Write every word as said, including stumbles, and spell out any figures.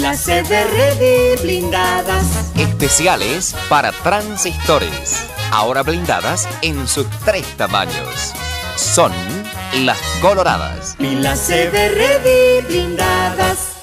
Pilas Everready blindadas. Especiales para transistores. Ahora blindadas en sus tres tamaños. Son las coloradas. Pilas Everready blindadas.